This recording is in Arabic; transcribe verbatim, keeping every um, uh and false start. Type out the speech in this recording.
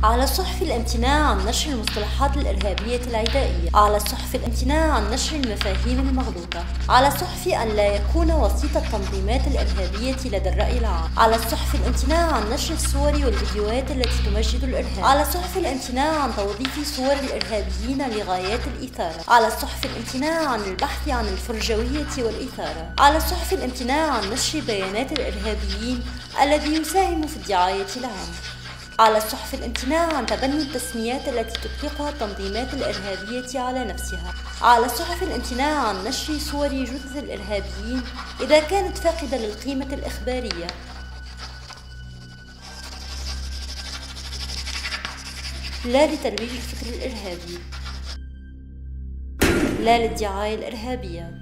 على الصحفي الامتناع عن نشر المصطلحات الإرهابية العدائية. على الصحفي الامتناع عن نشر المفاهيم المغلوطة. على الصحفي أن لا يكون وسيط التنظيمات الإرهابية لدى الرأي العام. على الصحفي الامتناع عن نشر الصور والفيديوهات التي تمجد الإرهاب. على الصحفي الامتناع عن توظيف صور الإرهابيين لغايات الإثارة. على الصحفي الامتناع عن البحث عن الفرجوية والإثارة. على الصحفي الامتناع عن نشر بيانات الإرهابيين الذي يساهم في الدعاية العامة. على الصحفي الامتناع عن تبني التسميات التي تطلقها التنظيمات الإرهابية على نفسها. على الصحفي الامتناع عن نشر صور جثث الإرهابيين إذا كانت فاقدة للقيمة الإخبارية، لا لترويج الفكر الإرهابي، لا للدعاية الإرهابية.